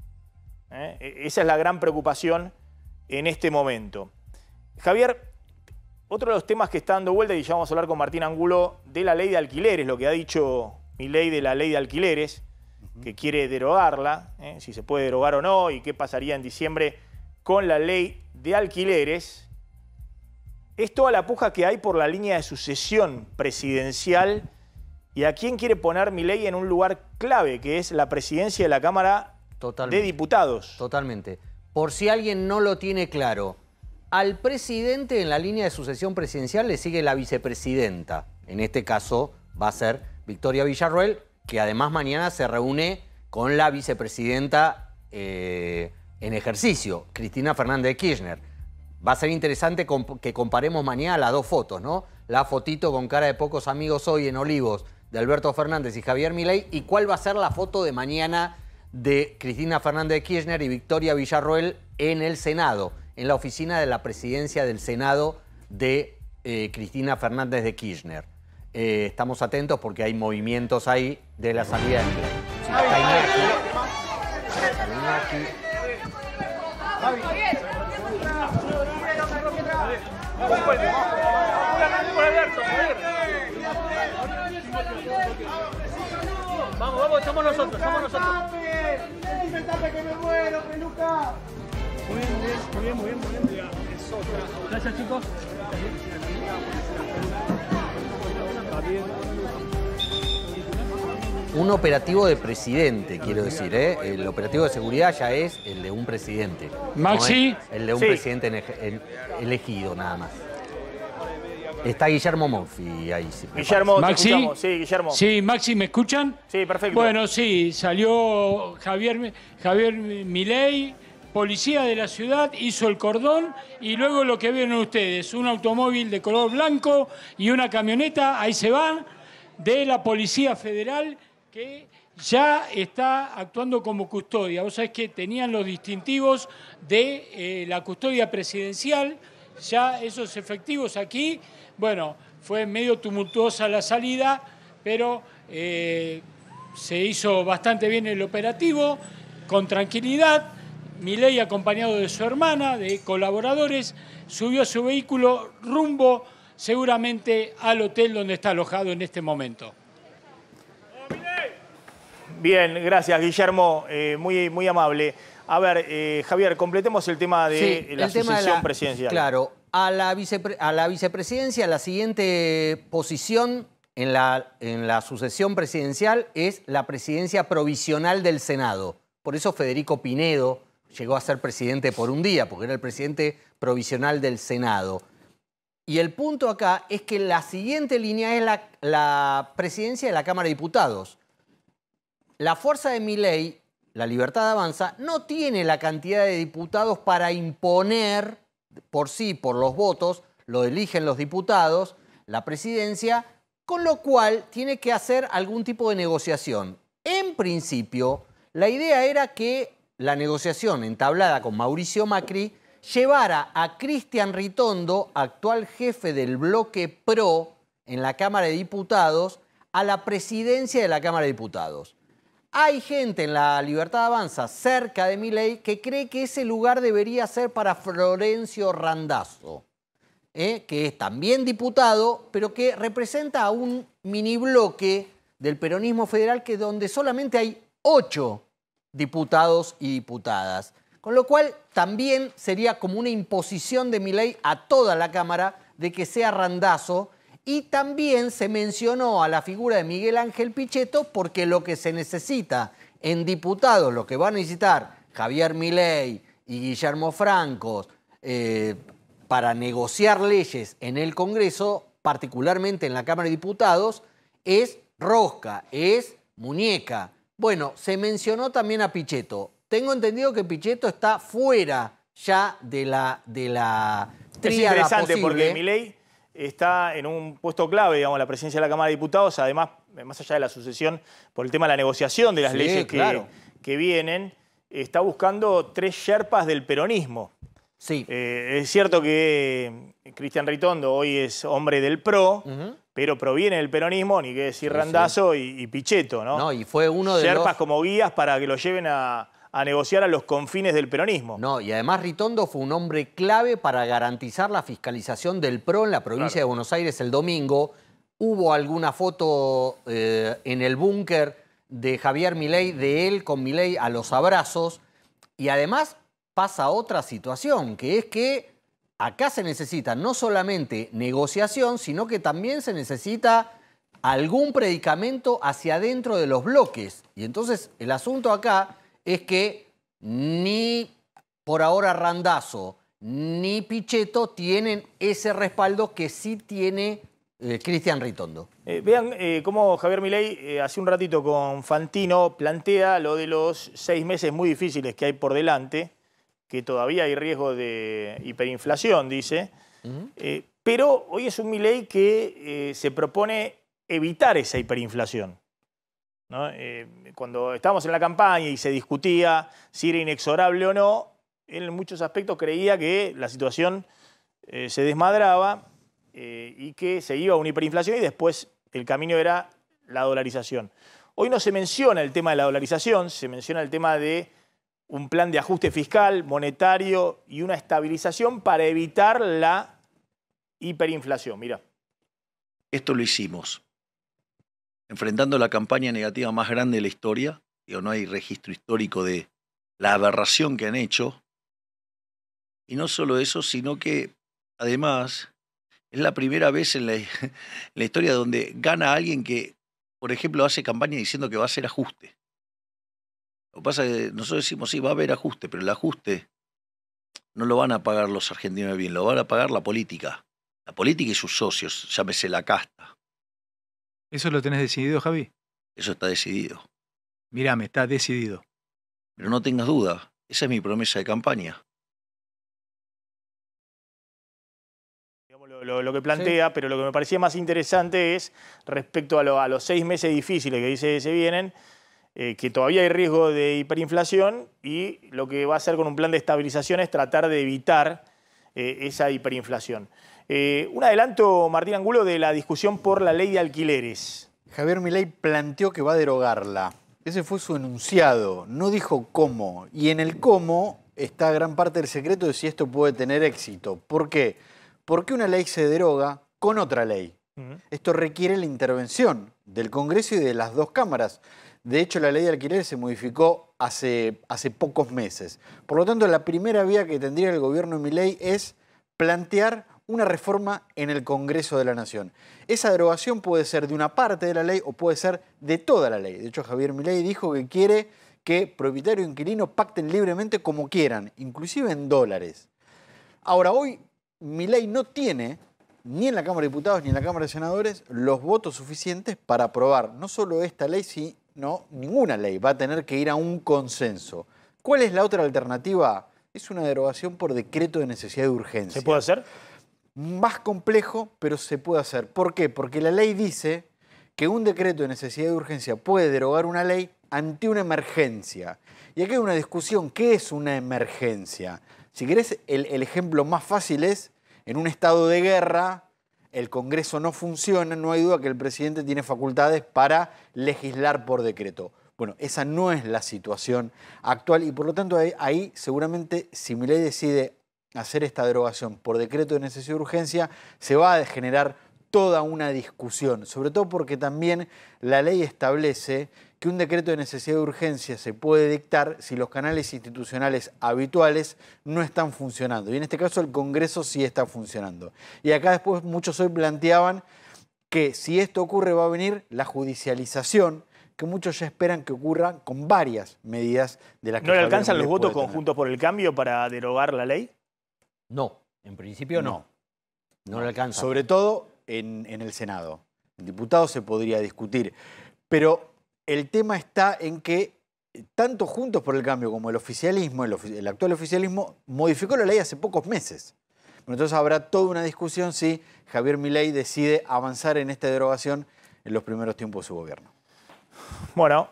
Speaker 8: Esa es la gran preocupación en este momento. Javier, otro de los temas que está dando vuelta, y ya vamos a hablar con Martín Angulo, de la ley de alquileres, lo que ha dicho Milei de la ley de alquileres, que quiere derogarla, si se puede derogar o no, y qué pasaría en diciembre con la ley de alquileres. Es toda la puja que hay por la línea de sucesión presidencial y a quién quiere poner Milei en un lugar clave, que es la presidencia de la Cámara de Diputados.
Speaker 9: Totalmente. Por si alguien no lo tiene claro, al presidente en la línea de sucesión presidencial le sigue la vicepresidenta. En este caso va a ser Victoria Villarroel, que además mañana se reúne con la vicepresidenta en ejercicio, Cristina Fernández de Kirchner. Va a ser interesante que comparemos mañana las dos fotos, ¿no? La fotito con cara de pocos amigos hoy en Olivos de Alberto Fernández y Javier Milei, y cuál va a ser la foto de mañana de Cristina Fernández de Kirchner y Victoria Villarroel en el Senado, en la oficina de la presidencia del Senado de Cristina Fernández de Kirchner. Estamos atentos porque hay movimientos ahí de la salida de Milei. Sí, está Iñaki.
Speaker 13: Vamos, vamos, somos nosotros, somos nosotros.
Speaker 3: Que me muero, peluca.
Speaker 13: Muy bien, muy bien, muy bien, muy bien. Gracias, chicos.
Speaker 9: Un operativo de presidente, quiero decir, ¿eh? El operativo de seguridad ya es el de un presidente.
Speaker 14: Maxi.
Speaker 9: No es el de un presidente elegido, nada más. Está Guillermo Murphy ahí. Sí,
Speaker 8: Guillermo,
Speaker 14: Maxi.
Speaker 8: Sí, Guillermo.
Speaker 14: Sí, Maxi, ¿me escuchan?
Speaker 8: Sí, perfecto.
Speaker 14: Bueno, sí, salió Javier Milei, policía de la ciudad, hizo el cordón y luego lo que vieron ustedes, un automóvil de color blanco y una camioneta, ahí se van, de la Policía Federal, que ya está actuando como custodia. Vos sabés que tenían los distintivos de la custodia presidencial, ya esos efectivos aquí. Bueno, fue medio tumultuosa la salida, pero se hizo bastante bien el operativo, con tranquilidad. Milei, acompañado de su hermana, de colaboradores, subió a su vehículo rumbo seguramente al hotel donde está alojado en este momento.
Speaker 8: Bien, gracias Guillermo, muy amable. A ver, Javier, completemos el tema de la sucesión presidencial.
Speaker 9: Claro, a la vicepresidencia la siguiente posición en la sucesión presidencial es la presidencia provisional del Senado. Por eso Federico Pinedo llegó a ser presidente por un día, porque era el presidente provisional del Senado. Y el punto acá es que la siguiente línea es la presidencia de la Cámara de Diputados. La fuerza de Milei, la Libertad Avanza, no tiene la cantidad de diputados para imponer por sí, por los votos, lo eligen los diputados, la presidencia, con lo cual tiene que hacer algún tipo de negociación. En principio, la idea era que la negociación entablada con Mauricio Macri llevara a Cristian Ritondo, actual jefe del bloque PRO en la Cámara de Diputados, a la presidencia de la Cámara de Diputados. Hay gente en la Libertad Avanza, cerca de Milei, que cree que ese lugar debería ser para Florencio Randazzo, que es también diputado, pero que representa a un mini bloque del peronismo federal donde solamente hay 8 diputados y diputadas. Con lo cual también sería como una imposición de Milei a toda la Cámara de que sea Randazzo. Y también se mencionó a la figura de Miguel Ángel Pichetto porque lo que se necesita en diputados, lo que va a necesitar Javier Milei y Guillermo Franco para negociar leyes en el Congreso, particularmente en la Cámara de Diputados, es rosca, es muñeca. Bueno, se mencionó también a Pichetto. Tengo entendido que Pichetto está fuera ya de la tríada posible.
Speaker 8: Es interesante porque Milei está en un puesto clave, digamos, la presidencia de la Cámara de Diputados, además, más allá de la sucesión, por el tema de la negociación de las leyes que vienen, está buscando 3 sherpas del peronismo.
Speaker 9: Sí.
Speaker 8: Es cierto que Cristian Ritondo hoy es hombre del PRO, pero proviene del peronismo, ni qué decir Randazzo y Pichetto, ¿no?
Speaker 9: No, y fue uno de
Speaker 8: sherpas como guías para que lo lleven a negociar a los confines del peronismo.
Speaker 9: No, y además Ritondo fue un hombre clave para garantizar la fiscalización del PRO en la provincia de Buenos Aires el domingo. Hubo alguna foto en el búnker de Javier Milei, de él con Milei a los abrazos. Y además pasa otra situación, que es que acá se necesita no solamente negociación, sino que también se necesita algún predicamento hacia adentro de los bloques. Y entonces el asunto acá es que ni por ahora Randazzo ni Pichetto tienen ese respaldo que sí tiene Cristian Ritondo.
Speaker 8: Vean cómo Javier Milei hace un ratito con Fantino plantea lo de los 6 meses muy difíciles que hay por delante, que todavía hay riesgo de hiperinflación, dice, pero hoy es un Milei que se propone evitar esa hiperinflación, ¿no? Cuando estábamos en la campaña y se discutía si era inexorable o no, él en muchos aspectos creía que la situación se desmadraba y que se iba a una hiperinflación y después el camino era la dolarización. Hoy no se menciona el tema de la dolarización, se menciona el tema de un plan de ajuste fiscal, monetario y una estabilización para evitar la hiperinflación. Mira.
Speaker 15: Esto lo hicimos enfrentando la campaña negativa más grande de la historia. Digo, no hay registro histórico de la aberración que han hecho. Y no solo eso, sino que además es la primera vez en la historia donde gana alguien que, por ejemplo, hace campaña diciendo que va a hacer ajuste. Lo que pasa es que nosotros decimos, sí, va a haber ajuste, pero el ajuste no lo van a pagar los argentinos de bien, lo van a pagar la política. La política y sus socios, llámese la casta.
Speaker 16: ¿Eso lo tenés decidido, Javi?
Speaker 15: Eso está decidido.
Speaker 16: Mírame, está decidido.
Speaker 15: Pero no tengas duda, esa es mi promesa de campaña.
Speaker 8: Lo que plantea, pero lo que me parecía más interesante es respecto a los 6 meses difíciles que dice que se vienen, que todavía hay riesgo de hiperinflación y lo que va a hacer con un plan de estabilización es tratar de evitar esa hiperinflación. Un adelanto, Martín Angulo, de la discusión por la ley de alquileres.
Speaker 10: Javier Milei planteó que va a derogarla. Ese fue su enunciado, no dijo cómo. Y en el cómo está gran parte del secreto de si esto puede tener éxito. ¿Por qué? Porque una ley se deroga con otra ley. Esto requiere la intervención del Congreso y de las 2 cámaras. De hecho, la ley de alquileres se modificó hace pocos meses. Por lo tanto, la primera vía que tendría el gobierno de Milei es plantear una reforma en el Congreso de la Nación. Esa derogación puede ser de una parte de la ley o puede ser de toda la ley. De hecho, Javier Milei dijo que quiere que propietario e inquilino pacten libremente como quieran, inclusive en dólares. Ahora, hoy Milei no tiene, ni en la Cámara de Diputados ni en la Cámara de Senadores, los votos suficientes para aprobar no solo esta ley, sino ninguna ley. Va a tener que ir a un consenso. ¿Cuál es la otra alternativa? Es una derogación por decreto de necesidad de urgencia.
Speaker 8: ¿Se puede hacer?
Speaker 10: Más complejo, pero se puede hacer. ¿Por qué? Porque la ley dice que un decreto de necesidad de urgencia puede derogar una ley ante una emergencia. Y aquí hay una discusión. ¿Qué es una emergencia? Si querés, el ejemplo más fácil es, en un estado de guerra, el Congreso no funciona, no hay duda que el presidente tiene facultades para legislar por decreto. Bueno, esa no es la situación actual y por lo tanto ahí seguramente si Milei decide hacer esta derogación por decreto de necesidad de urgencia, se va a generar toda una discusión, sobre todo porque también la ley establece que un decreto de necesidad de urgencia se puede dictar si los canales institucionales habituales no están funcionando. Y en este caso el Congreso sí está funcionando. Y acá después muchos hoy planteaban que si esto ocurre va a venir la judicialización, que muchos ya esperan que ocurra con varias medidas de las que...
Speaker 8: ¿No le alcanzan los votos conjuntos por el cambio para derogar la ley?
Speaker 9: No, en principio no. No le alcanza.
Speaker 10: Sobre todo en el Senado. En diputados se podría discutir. Pero el tema está en que tanto Juntos por el Cambio como el oficialismo, el actual oficialismo, modificó la ley hace pocos meses. Entonces habrá toda una discusión si Javier Milei decide avanzar en esta derogación en los primeros tiempos de su gobierno.
Speaker 8: Bueno.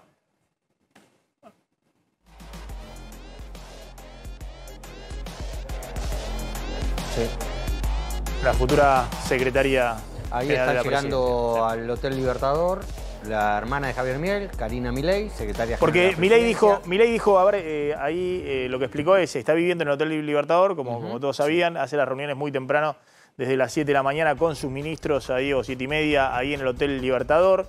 Speaker 9: Sí.
Speaker 8: La futura secretaria.
Speaker 9: Ahí está llegando al Hotel Libertador la hermana de Javier Milei, Karina Milei, secretaria general.
Speaker 8: Porque Milei dijo, a ver, ahí lo que explicó es, está viviendo en el Hotel Libertador, como todos sabían, hace las reuniones muy temprano, desde las 7 de la mañana con sus ministros ahí, o 7:30, ahí en el Hotel Libertador.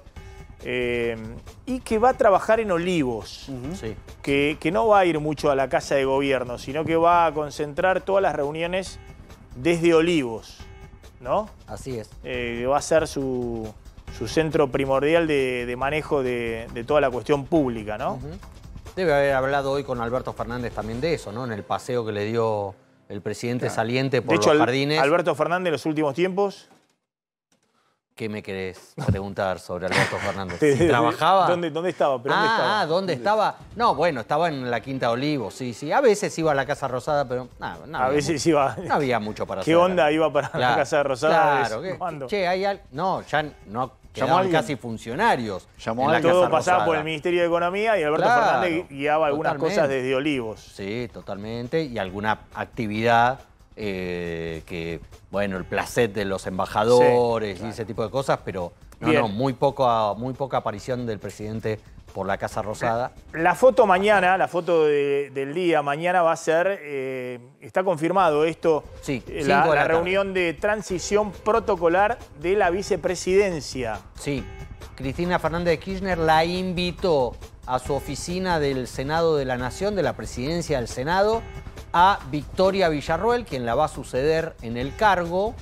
Speaker 8: Y que va a trabajar en Olivos,
Speaker 9: sí.
Speaker 8: que no va a ir mucho a la Casa de Gobierno, sino que va a concentrar todas las reuniones desde Olivos, ¿no?
Speaker 9: Así es.
Speaker 8: Va a ser su centro primordial de manejo de toda la cuestión pública, ¿no?
Speaker 9: Debe haber hablado hoy con Alberto Fernández también de eso, ¿no? En el paseo que le dio el presidente saliente por los jardines.
Speaker 8: Alberto Fernández en los últimos tiempos...
Speaker 9: ¿Qué me querés preguntar sobre Alberto Fernández? ¿Si trabajaba?
Speaker 8: ¿Dónde estaba?
Speaker 9: ¿Dónde estaba? No, bueno, estaba en la Quinta Olivos, sí. A veces iba a la Casa Rosada, pero no había mucho para hacer.
Speaker 8: ¿Qué onda iba para la Casa Rosada?
Speaker 9: Claro. Che, hay algo... No, ya no quedaban casi funcionarios.
Speaker 8: Todo pasaba por el Ministerio de Economía y Alberto Fernández guiaba algunas cosas desde Olivos.
Speaker 9: Sí, totalmente. Y alguna actividad... bueno, el placet de los embajadores y ese tipo de cosas, pero muy poca aparición del presidente por la Casa Rosada.
Speaker 8: La foto mañana, la foto del día mañana va a ser, está confirmado esto, la reunión de transición protocolar de la vicepresidencia.
Speaker 9: Sí, Cristina Fernández de Kirchner la invitó a su oficina del Senado de la Nación, de la presidencia del Senado, a Victoria Villarroel, quien la va a suceder en el cargo.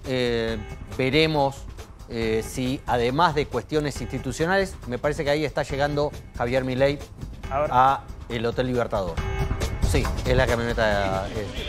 Speaker 9: Veremos si, además de cuestiones institucionales, me parece que ahí está llegando Javier Milei a el Hotel Libertador. Sí, es la camioneta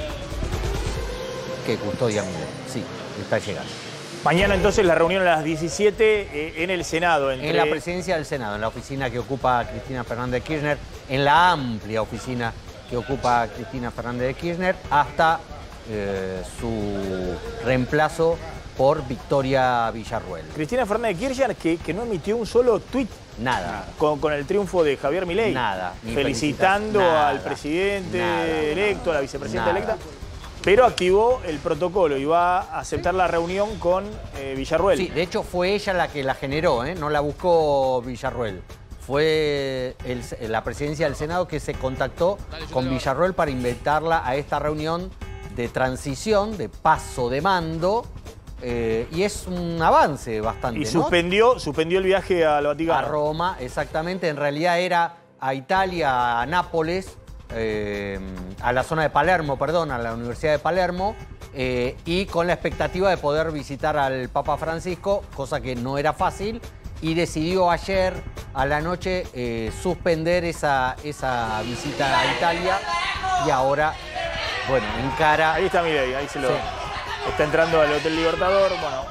Speaker 9: que custodia Milei. Sí, está llegando.
Speaker 8: Mañana entonces la reunión a las 17 en el Senado.
Speaker 9: En la presidencia del Senado, en la oficina que ocupa Cristina Fernández de Kirchner, en la amplia oficina que ocupa Cristina Fernández de Kirchner, hasta su reemplazo por Victoria Villarroel.
Speaker 8: Cristina Fernández de Kirchner que no emitió un solo tuit.
Speaker 9: Nada.
Speaker 8: Con el triunfo de Javier Milei.
Speaker 9: Nada.
Speaker 8: Felicitando al presidente electo, a la vicepresidenta electa. Pero activó el protocolo y va a aceptar la reunión con Villarroel.
Speaker 9: Sí, de hecho fue ella la que la generó, no la buscó Villarroel. Fue la presidencia del Senado que se contactó con Villarroel para invitarla a esta reunión de transición, de paso de mando, y es un avance bastante,
Speaker 8: Y suspendió el viaje al Vaticano.
Speaker 9: A Roma, exactamente. En realidad era a Italia, a Nápoles, a la zona de Palermo, perdón, a la Universidad de Palermo, y con la expectativa de poder visitar al Papa Francisco, cosa que no era fácil, y decidió ayer a la noche suspender esa visita a Italia y ahora, bueno, encara...
Speaker 8: Ahí está Milei, ahí se lo...
Speaker 9: Sí.
Speaker 8: Está entrando al Hotel Libertador, bueno...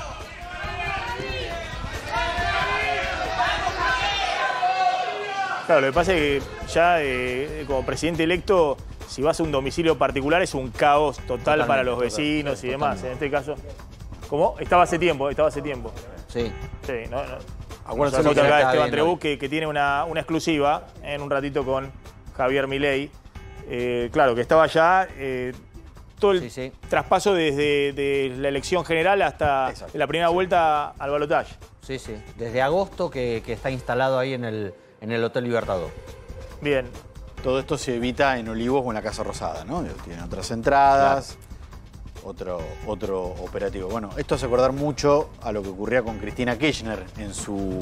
Speaker 8: Claro, lo que pasa es que ya como presidente electo, si vas a un domicilio particular es un caos total para los vecinos y demás. En este caso, ¿cómo? Estaba hace tiempo.
Speaker 9: Sí.
Speaker 8: Sí, no.
Speaker 10: Acuérdense
Speaker 8: Lo que acá Esteban
Speaker 9: bien,
Speaker 8: Trebuch, que tiene una exclusiva en un ratito con Javier Milei. Claro, que estaba ya todo el traspaso desde la elección general hasta la primera vuelta al balotaje.
Speaker 9: Sí, sí. Desde agosto que está instalado ahí en el Hotel Libertador.
Speaker 8: Bien.
Speaker 10: Todo esto se evita en Olivos o en la Casa Rosada, ¿no? Tienen otras entradas, otro operativo. Bueno, esto hace acordar mucho a lo que ocurría con Cristina Kirchner en su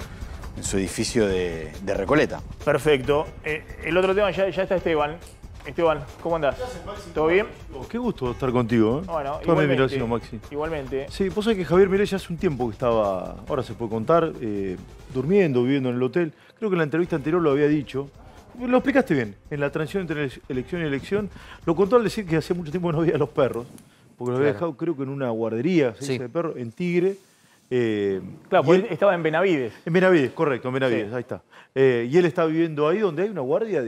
Speaker 10: edificio de Recoleta.
Speaker 8: Perfecto. El otro tema, ya está Esteban. Esteban, ¿cómo andás? ¿Todo bien?
Speaker 17: Qué gusto estar contigo, ¿eh?
Speaker 8: Bueno,
Speaker 17: toda mi admiración, Maxi.
Speaker 8: Igualmente.
Speaker 17: Sí, vos sabés que Javier Milei ya hace un tiempo que estaba, ahora se puede contar, durmiendo, viviendo en el hotel. Creo que en la entrevista anterior lo había dicho. Lo explicaste bien, en la transición entre elección y elección. Lo contó al decir que hacía mucho tiempo que no veía a los perros, porque los había dejado, creo que en una guardería de perros, en Tigre.
Speaker 8: Claro, porque él estaba en Benavides.
Speaker 17: En Benavides, correcto, en Benavides, ahí está. Y él está viviendo ahí donde hay una guardia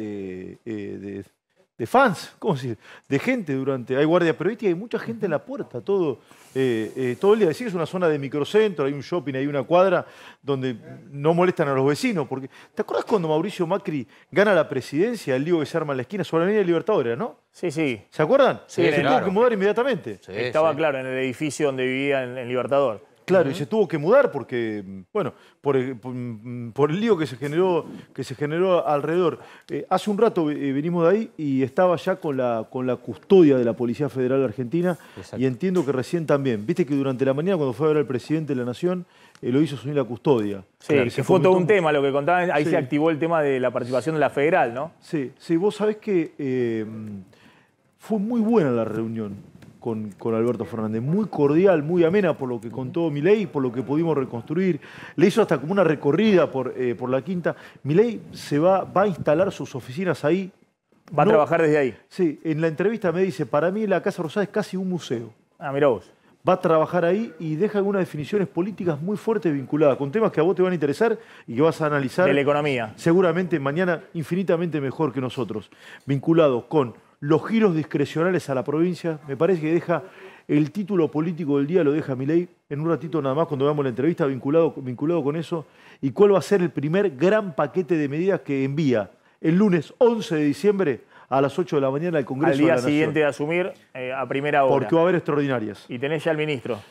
Speaker 17: de fans, ¿cómo decir? De gente hay guardia periodística, hay mucha gente en la puerta, todo el día. Decir que es una zona de microcentro, hay un shopping, hay una cuadra donde no molestan a los vecinos. Porque, ¿te acuerdas cuando Mauricio Macri gana la presidencia, el lío que se arma en la esquina sobre la Avenida Libertadores, no?
Speaker 8: Sí, sí.
Speaker 17: ¿Se acuerdan?
Speaker 8: Sí,
Speaker 17: se tuvo que mudar inmediatamente.
Speaker 8: Sí, estaba claro en el edificio donde vivía en Libertador.
Speaker 17: Claro, y se tuvo que mudar porque, bueno, por el lío que se generó alrededor. Hace un rato venimos de ahí y estaba ya con la custodia de la Policía Federal Argentina. Exacto. Y entiendo que recién también. Viste que durante la mañana cuando fue a ver al presidente de la Nación, lo hizo asumir la custodia.
Speaker 8: Sí, claro, que fue todo un tema lo que contaban. Ahí se activó el tema de la participación de la Federal, ¿no?
Speaker 17: Sí, sí, vos sabés que fue muy buena la reunión con Alberto Fernández, muy cordial, muy amena por lo que contó Milei, por lo que pudimos reconstruir. Le hizo hasta como una recorrida por la Quinta. Milei va a instalar sus oficinas ahí.
Speaker 8: ¿Va a trabajar desde ahí?
Speaker 17: Sí, en la entrevista me dice, para mí la Casa Rosada es casi un museo.
Speaker 8: Ah, mirá vos.
Speaker 17: Va a trabajar ahí y deja algunas definiciones políticas muy fuertes vinculadas con temas que a vos te van a interesar y que vas a analizar.
Speaker 8: De la economía.
Speaker 17: Seguramente mañana infinitamente mejor que nosotros. Vinculados con los giros discrecionales a la provincia. Me parece que deja el título político del día, lo deja Milei en un ratito nada más cuando veamos la entrevista vinculado con eso. Y cuál va a ser el primer gran paquete de medidas que envía el lunes 11 de diciembre a las 8 de la mañana al Congreso de la Nación.
Speaker 8: Al día siguiente de asumir, a primera hora.
Speaker 17: Porque va a haber extraordinarias.
Speaker 8: Y tenés ya al ministro.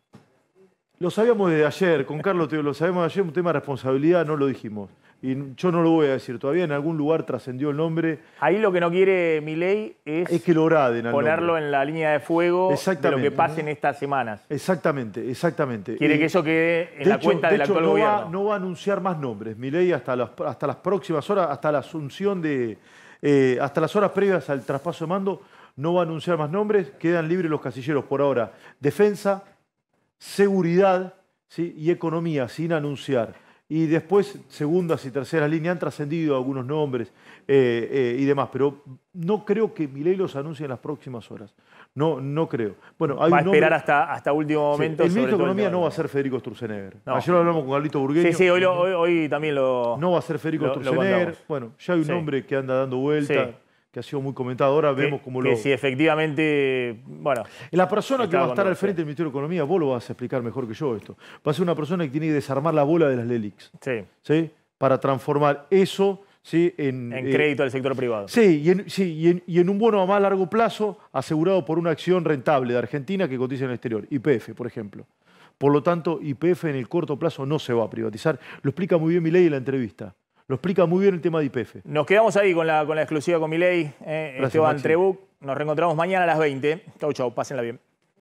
Speaker 17: Lo sabíamos desde ayer, con Carlos lo sabíamos ayer, un tema de responsabilidad no lo dijimos. Y yo no lo voy a decir todavía, en algún lugar trascendió el nombre.
Speaker 8: Ahí lo que no quiere Milei es
Speaker 17: que lo graden
Speaker 8: ponerlo en la línea de fuego de lo que pase en estas semanas.
Speaker 17: Exactamente, exactamente.
Speaker 8: Quiere que eso quede en la cuenta del actual gobierno.
Speaker 17: No va a anunciar más nombres. Milei hasta las próximas horas, hasta la asunción hasta las horas previas al traspaso de mando, no va a anunciar más nombres. Quedan libres los casilleros por ahora. Defensa, seguridad, ¿sí? Y economía, sin anunciar. Y después, segundas y terceras líneas, han trascendido algunos nombres y demás. Pero no creo que Milei los anuncie en las próximas horas. No creo. Bueno,
Speaker 8: va a esperar hasta último momento.
Speaker 17: Sí, el ministro de Economía no va a ser Federico Sturzenegger. No. Ayer lo hablamos con Carlito Burgueño.
Speaker 8: Sí, hoy también lo...
Speaker 17: No va a ser Federico Sturzenegger. Bueno, ya hay un nombre que anda dando vuelta, que ha sido muy comentado. Ahora vemos cómo
Speaker 8: que si efectivamente, bueno...
Speaker 17: La persona que va a estar al frente del Ministerio de Economía, vos lo vas a explicar mejor que yo esto, va a ser una persona que tiene que desarmar la bola de las LELIQs. ¿Sí? Para transformar eso... ¿sí? En
Speaker 8: crédito del sector privado.
Speaker 17: Sí, y en un bono a más largo plazo asegurado por una acción rentable de Argentina que cotiza en el exterior, YPF, por ejemplo. Por lo tanto, YPF en el corto plazo no se va a privatizar. Lo explica muy bien Milei en la entrevista. Lo explica muy bien el tema de YPF.
Speaker 8: Nos quedamos ahí con la exclusiva con Milei, Esteban Trebuch. Nos reencontramos mañana a las 20. Chau, pásenla bien.